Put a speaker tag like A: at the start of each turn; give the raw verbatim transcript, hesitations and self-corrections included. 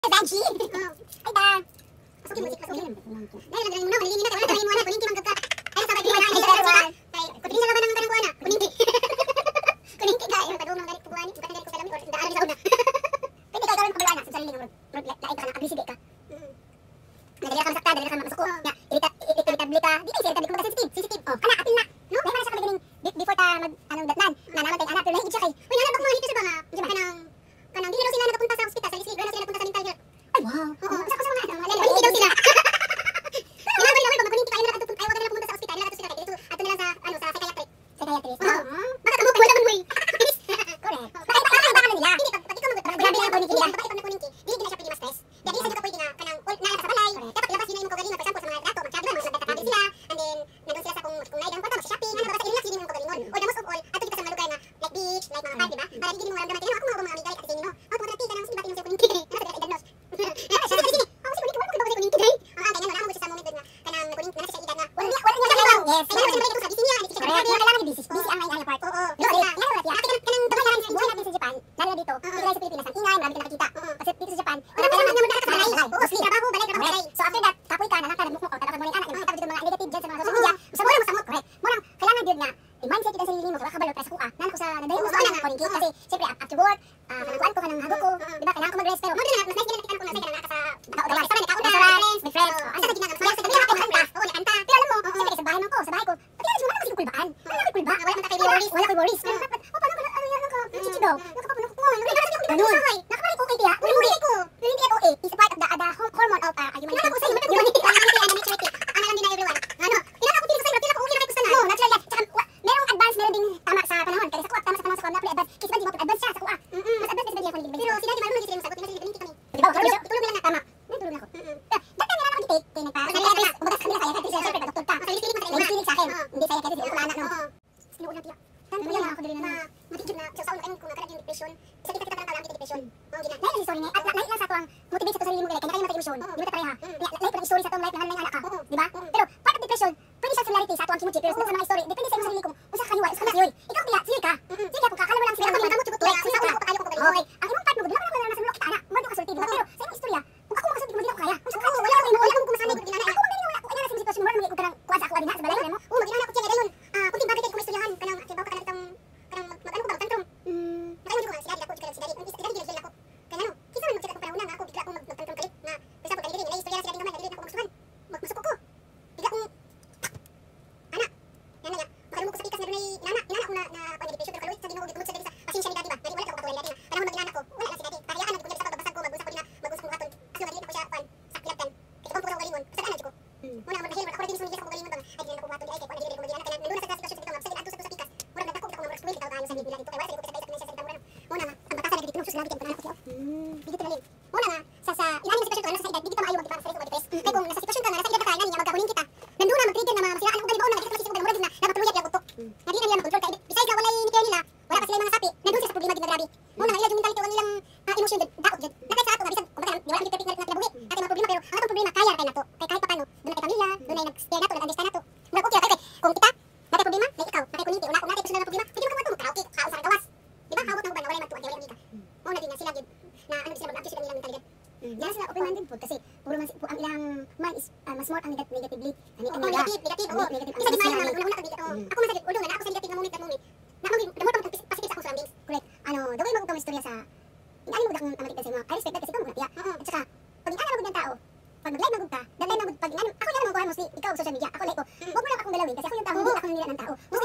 A: Banshee! Ay da! Masukin musik, masukin. Dahil lang mo na, malilingin na, kaya mo na, kuninti man kagka. Ay, sabay, di ba na, ay, ay, kutrin sa laban ng kanang kuha na, kuninti. Kuninti ka, yung kadung ng galit kuha ni, bukan galit ko sa lamin, or daan sa una. Pwede ka ikaw paglaan sa sarili ng lain ka ka na, agresibe ka. Nadali ka masakta, nadali ka masuko. Irritable ka, di kayo irritable, kumbaga sensitive, sensitive. Oh, kana, apil na. No? May para siya kapag ganing, before ta mag, anong datnan, nanaman tayo anak, pero nahigit siya kay, uy, nanabak mo, hito siya ba nga? Hindi ba kanang, kanang, di na sila nakapunta sa hospital, sa lisig, na sila nakapunta sa mental health. Ay, wow. Oo, basta ko sa mga, ano, kuninti daw sila. Kaya ba, ba, kuninti kayo na nakatutun, ayaw ka nila pumunta sa hospital, nila katusin ka kayo, ato nila sa, ano, sa psychiatric. Psychiatrist. Oo. Baka kamu, wala man mo eh. Correct. Baka ikaw, baka ikaw nila. Hindi, pag ikaw mag, grabe na kuninti nila. Baka ikaw na kuninti, hindi na siya pwede ma-stress. Kaya di sa ka pwede nga, kanang, nalala ka sa balay, dapat ilabas yun na yung kagalingon, for example, sa mga dato, magkagawa, mga nagtatagil sila, and then, nandun sila sa kung, kung naidang kwarta, mag-shopping, ano, basta i-relax yun yung kagalingon. Or the most of all, ato kita sa mga lugar na, like beach, like mga park, diba? Para hindi mo maramdaman, tingnan mo, ako mga mga amigal, kasi yun, no? Oh, tumatrati ka nang, sige ba, tingnan sa'yo kuninti. Ano sa i-diagnose? Sige, sige, sige. Oh, sige, kuninti, wala mo kung kuninti, dahil. Ah, ganyan, wala mo siya sa moment doon nga, kanang kuninti, na nasa siya edad na, wala niya, wala niya siya lang. Yes. Kaya naman siya sa busy niya, hindi siya grabe. Kailangan niya busy, busy ang main area part. Oo, oo. Lalo na, kanang dumayaran sa buhay natin sa Japan, lalo na dito, dito tayo sa Pilipinas, ang ingay, marami ka nakakita. Kasi dito sa Japan, wala ka naman naman sa balay. Oo, sleep, trabaho, balay, trabaho, balay. So after that, kapoy ka, nalang ka, nagmukmuk, o tapos mo rin anak, yung dito mga negative dyan sa mga social media, sa mura mo samot, correct. Murang, kailangan yun nga, i-mindset kita sa sarili mo, sa kabalo, para sa kuha. Nanak ko sa, nadayo mo sa kanang koningki, kasi siyempre, after work, kanang kuhan ko, kanang hago ko, diba, kailangan ko mag-rest, pero, mga mas nice din natin ko na sa kanang naka sa restaurant, nakauna, friends, may friends, asa sa ginang, masaya sa gabi, nakakanta, oo, nakanta, pero alam mo, siyempre, sa bahay mo ko, sa bahay ko, pagkaya mo, wala ko kulbaan, wala ko kulba, wala kang worries, wala ko worries, o, paano ka, ano yan, nakachichigaw, nakapapunakuan, ganun, nakabalik ko kay tiya, hindi ko, hindi ako eh, is part of the, the hormone of uh, human being. Ako sa'yo, humanity, ang maturity, ang alam din na everyone. Ano, ilan ako piling ko sa'yo, ilan ako okay na kayo gusto na. Oo, natural yan. Tsaka, merong advance, meron ding tama sa panahon. Kaya sa kuha, tama sa panahon sa kuha, na advance. Kasi ba, di ba, advance siya sa kuha. Mas advance kasi ba di ako naging pero sila di marunong sila yung sagot, hindi sila kami. Di ba, tulog lang na tama. Tulog lang ako. Dati nga ako dictate, kaya nagpa, nagpa, kumbaga sa kanila kaya, kaya sila, syempre, doktor ka. May silig sa akin, hindi sa'yo kaya sila, anak, no. Sinuot na tiyak. Tanto yan ako dali na matitib na sa saon kung nakarating yung depression. Isa kita kita lang kalam depression. Oh, gina. Lain lang story ni. At lain lang sa tuang motivate sa to sarili mo kaya kanya kaya matay-emotion. Di ba pareha? Lain lang story sa tuang life na nanay anak ka, di ba? Pero part of depression, pwede siya similarity sa tuang kimchi pero sa mga story, depende sa imong sarili kung usa ka kaniwa, usa ka siyoy. Ikaw pila, siyoy ka. Sige kung kakala mo lang sila kung kamot tugot. Sa una ko kayo ko kagaling. Okay. Ang imong part mo, wala na nasa mulok kita ana. Mo ka sulti, di ba? Pero sa imong istorya, kung ako makasulti mo di ko kaya. Kung wala ko wala ko wala ko masanay ko dinala. Ako magaling wala ko ina sa sitwasyon mo mo ko kanang kuha sa ako dinha sa balay mo. Oh, magina ko tiya dayon. Ah, kunti bagay kay ko istoryahan kanang tibaw ka kanang kanang mag-ano ko ba tantrum. Mm. Nakayo ko nga sila dako sila sila dili dili dili ako. Kaya ano, kisa man magchat ako panahon nga ako bigla akong magtantrum kalit na bisa ko dili dili istorya sila din naman dili ako magsuhan. Magmusok ko. Bigla akong ana. Yan na. Baka mo ko sa pikas na dunay nana, inana ko na na depression pero kaluit sa Ginoo gitmod sa dili sa pasensya ni daddy ba. Dili wala ko patuloy daddy na. Panahon mag-inana ko. Wala na si daddy. Kaya ana ko sa pagbasag ko magusap ko dina magusap ko aton. Aso dili ko siya pan. Sakilatan. Kaya ko ko galingon. Sa ana ko. Muna mo dahil ako rin mismo hindi ako galingon ba. Ay dili ko maton di ay ko dili ko magina kana nandun sa sitwasyon dito mabsagit adto sa pikas. Mura nagdako ko mag explain tawo sa nila dito. Kaya wala ko sa sa sa mura. Muna nga ang batasan dito sus lagi kan ana ko. Hmm. Dito talin. Muna nga sa sa ilalim sa sitwasyon ko sa edad di kita maayo magpara sa ko ma-depress. Kay kung nasa sitwasyon ka na nasa edad ka na niya magkahunin kita. Nandun na mag-trigger na masira ang ugali ba na dito sa mura din na napatuluyat ya gutok. Hindi na nila makontrol kay besides nga wala ni kaya nila. Wala pa sila mga sapi. Nandun sila sa problema gid na grabe. Muna nga ila yung mentality ang ilang emotion daot jud. Nakay sa ato nga bisan kumbaga di wala kita perfect na kinabuhi. Ate mga problema pero ang atong problema kaya kay nato. Kay kahit pa paano, doon na pamilya, doon ay nag-share nato, nag-understand nato. Mura okay kay kung kita natay problema, like ikaw, natay kuninti, una ko natay personal na problema, pwede mo kamo karaoke, kaon sa gawas. Di ba? Hawot na uban, wala man tuwa, wala man ika. Mao na din na sila gid na ano sila mag-active sila nilang mentalidad. Yan sila open minded po kasi puro man ang ilang mind is mas more ang negatively. Ani ang negative, negative, oo. Isa di man una una ka ako masakit ulo na ako sa negative na moment na moment. Na mo the more pag positive sa akong surroundings. Correct. Ano, the way magugtong istorya sa inani mo dakong amalitan sa mga I respect that kasi ikaw mo tiya. At saka pag inana magud ng tao, pag mag-live magud ka, dahil magud pag inana ako yan mo kuha mo si ikaw social media, ako like ko. Wag mo lang akong galawin kasi ako yung tao, hindi ako nila ng tao.